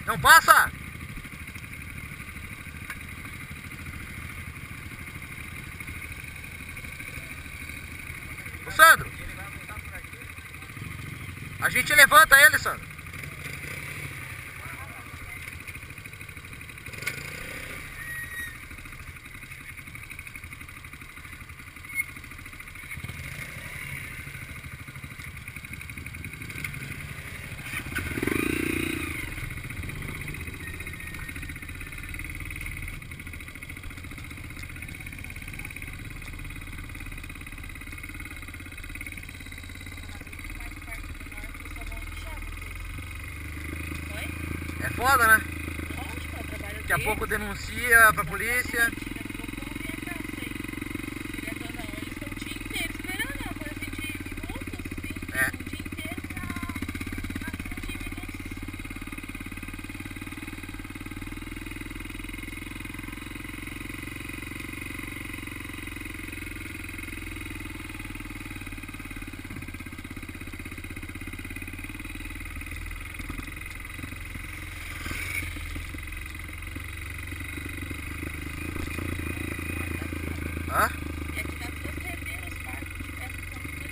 Não passa! Ô Sandro! A gente levanta ele, Sandro. É foda, né? Lógico, é o trabalho Daqui a deles. pouco denuncia pra polícia. Daqui a pouco vem a caça aí. Querendo ou não, eles estão o dia inteiro esperando, é uma coisa assim de minutos, assim, É. um dia inteiro pra fugir minutos. Hã? E aqui nas duas rendeiras, os barcos de pesca estão tudo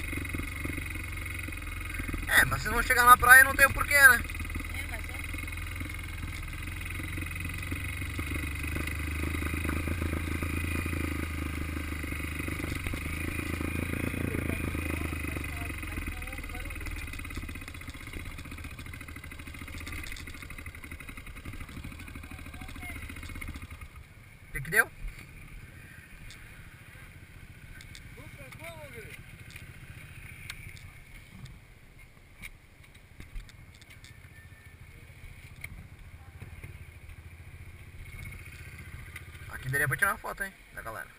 ali. É, mas se não chegar na praia não tem o porquê, né? É, mas é. O que que deu? Aqui daria pra tirar uma foto, hein, da galera.